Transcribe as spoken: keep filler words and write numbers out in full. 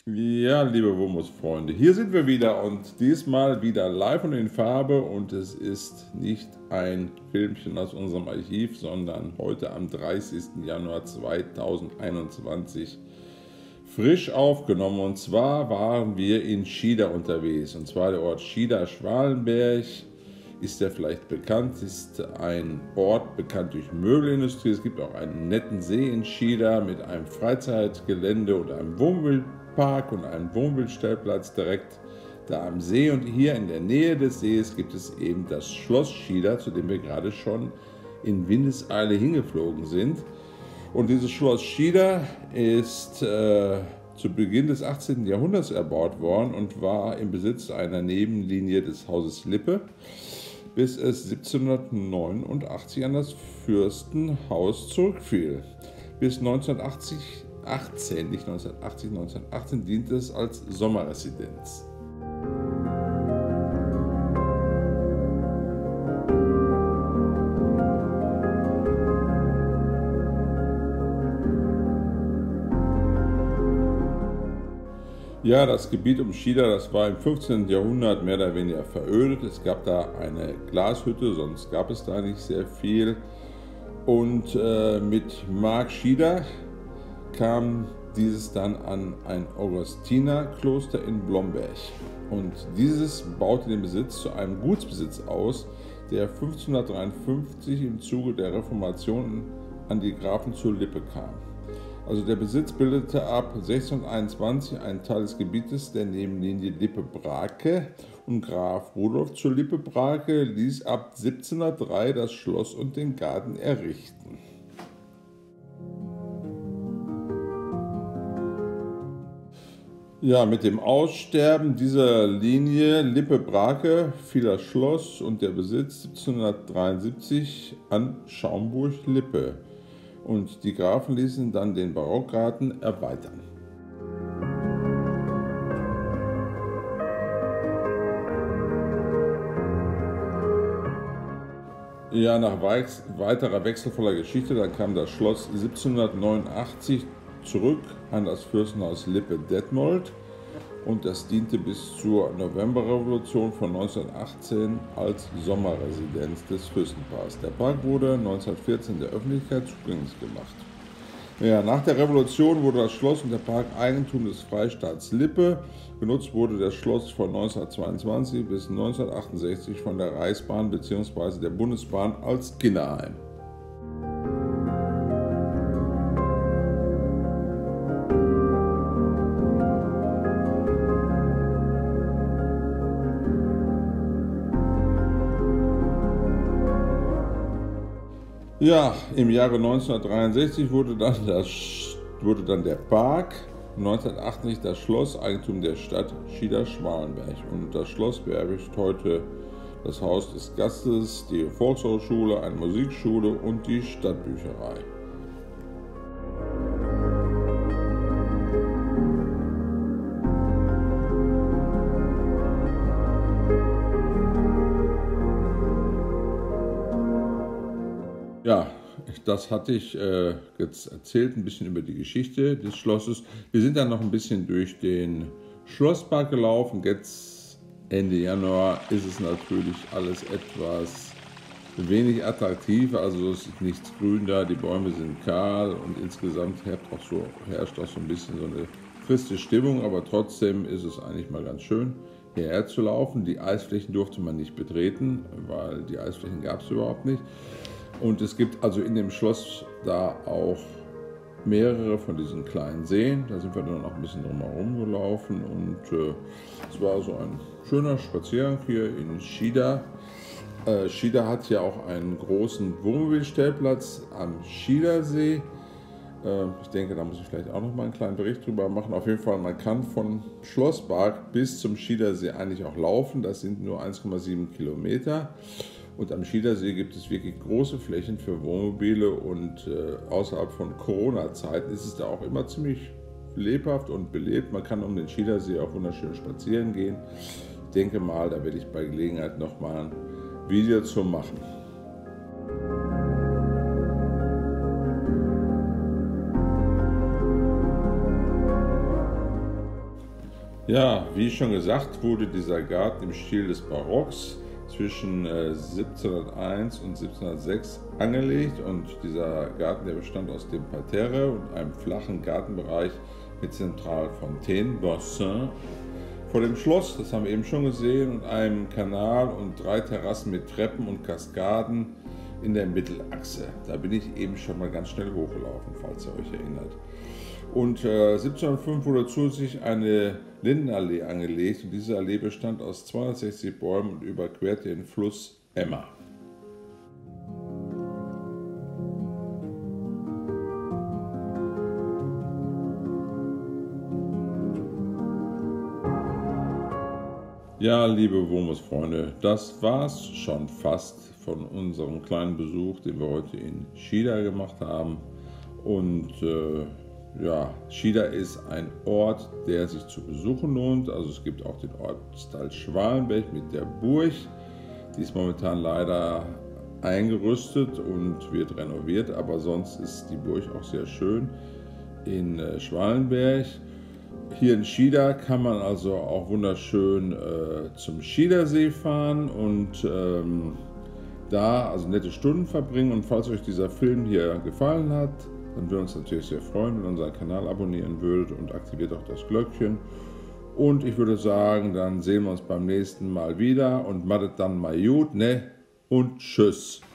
Ja, liebe Wurmos-Freunde, hier sind wir wieder und diesmal wieder live und in Farbe und es ist nicht ein Filmchen aus unserem Archiv, sondern heute am dreißigsten Januar zweitausendeinundzwanzig frisch aufgenommen. Und zwar waren wir in Schieder unterwegs, und zwar der Ort Schieder-Schwalenberg. Ist der vielleicht bekannt, ist ein Ort bekannt durch Möbelindustrie. Es gibt auch einen netten See in Schieder mit einem Freizeitgelände und einem Wohnmobilpark und einem Wohnmobilstellplatz direkt da am See. Und hier in der Nähe des Sees gibt es eben das Schloss Schieder, zu dem wir gerade schon in Windeseile hingeflogen sind. Und dieses Schloss Schieder ist äh, zu Beginn des achtzehnten Jahrhunderts erbaut worden und war im Besitz einer Nebenlinie des Hauses Lippe, bis es siebzehnhundertneunundachtzig an das Fürstenhaus zurückfiel. Bis neunzehnhundertachtzig, achtzehn, nicht neunzehnhundertachtzig, neunzehnhundertachtzehn diente es als Sommerresidenz. Ja, das Gebiet um Schieder, das war im fünfzehnten Jahrhundert mehr oder weniger verödet. Es gab da eine Glashütte, sonst gab es da nicht sehr viel. Und äh, mit Mark Schieder kam dieses dann an ein Augustinerkloster in Blomberg. Und dieses baute den Besitz zu einem Gutsbesitz aus, der fünfzehnhundertdreiundfünfzig im Zuge der Reformation an die Grafen zur Lippe kam. Also der Besitz bildete ab sechzehnhunderteinundzwanzig einen Teil des Gebietes der Nebenlinie Lippe-Brake, und Graf Rudolf zu Lippe-Brake ließ ab siebzehnhundertdrei das Schloss und den Garten errichten. Ja, mit dem Aussterben dieser Linie Lippe-Brake fiel das Schloss und der Besitz siebzehnhundertdreiundsiebzig an Schaumburg-Lippe. Und die Grafen ließen dann den Barockgarten erweitern. Ja, nach weiterer wechselvoller Geschichte, dann kam das Schloss siebzehnhundertneunundachtzig zurück an das Fürstenhaus Lippe-Detmold. Und das diente bis zur Novemberrevolution von neunzehnhundertachtzehn als Sommerresidenz des Fürstenpaars. Der Park wurde neunzehnhundertvierzehn der Öffentlichkeit zugänglich gemacht. Ja, nach der Revolution wurde das Schloss und der Park Eigentum des Freistaats Lippe. Genutzt wurde das Schloss von neunzehnhundertzweiundzwanzig bis neunzehnhundertachtundsechzig von der Reichsbahn bzw. der Bundesbahn als Kinderheim. Ja, im Jahre neunzehnhundertdreiundsechzig wurde dann, das, wurde dann der Park, neunzehnhundertachtzig das Schloss, Eigentum der Stadt Schieder-Schwalenberg. Und das Schloss beherbergt heute das Haus des Gastes, die Volkshochschule, eine Musikschule und die Stadtbücherei. Ja, das hatte ich äh, jetzt erzählt, ein bisschen über die Geschichte des Schlosses. Wir sind dann noch ein bisschen durch den Schlosspark gelaufen. Jetzt Ende Januar ist es natürlich alles etwas wenig attraktiv. Also es ist nichts grün da, die Bäume sind kahl und insgesamt herrscht auch so, herrscht auch so ein bisschen so eine triste Stimmung. Aber trotzdem ist es eigentlich mal ganz schön, hierher zu laufen. Die Eisflächen durfte man nicht betreten, weil die Eisflächen gab es überhaupt nicht. Und es gibt also in dem Schloss da auch mehrere von diesen kleinen Seen. Da sind wir dann noch ein bisschen drumherum gelaufen und äh, es war so ein schöner Spaziergang hier in Schieder. Äh, Schieder hat ja auch einen großen Wohnmobilstellplatz am Schiedersee. Äh, ich denke, da muss ich vielleicht auch noch mal einen kleinen Bericht drüber machen. Auf jeden Fall, man kann von Schlosspark bis zum Schiedersee eigentlich auch laufen. Das sind nur eins Komma sieben Kilometer. Und am Schiedersee gibt es wirklich große Flächen für Wohnmobile und äh, außerhalb von Corona-Zeiten ist es da auch immer ziemlich lebhaft und belebt. Man kann um den Schiedersee auch wunderschön spazieren gehen. Ich denke mal, da werde ich bei Gelegenheit nochmal ein Video zu machen. Ja, wie schon gesagt, wurde dieser Garten im Stil des Barocks zwischen äh, siebzehnhunderteins und siebzehnhundertsechs angelegt, und dieser Garten, der bestand aus dem Parterre und einem flachen Gartenbereich mit zentralen Fontänen, Bassin, vor dem Schloss, das haben wir eben schon gesehen, und einem Kanal und drei Terrassen mit Treppen und Kaskaden in der Mittelachse. Da bin ich eben schon mal ganz schnell hochgelaufen, falls ihr euch erinnert. Und äh, siebzehnhundertfünf wurde zusätzlich eine Lindenallee angelegt, und diese Allee bestand aus zweihundertsechzig Bäumen und überquerte den Fluss Emmer. Ja, liebe Womus-Freunde, das war's schon fast von unserem kleinen Besuch, den wir heute in Schieder gemacht haben. Und äh, ja, Schieder ist ein Ort, der sich zu besuchen lohnt. Also es gibt auch den Ortsteil Schwalenberg mit der Burg. Die ist momentan leider eingerüstet und wird renoviert, aber sonst ist die Burg auch sehr schön in äh, Schwalenberg. Hier in Schieder kann man also auch wunderschön äh, zum Schiedersee fahren und ähm, da also nette Stunden verbringen. Und falls euch dieser Film hier gefallen hat, dann würden wir uns natürlich sehr freuen, wenn ihr unseren Kanal abonnieren würdet und aktiviert auch das Glöckchen. Und ich würde sagen, dann sehen wir uns beim nächsten Mal wieder und mattet dann mal gut, ne? Und tschüss.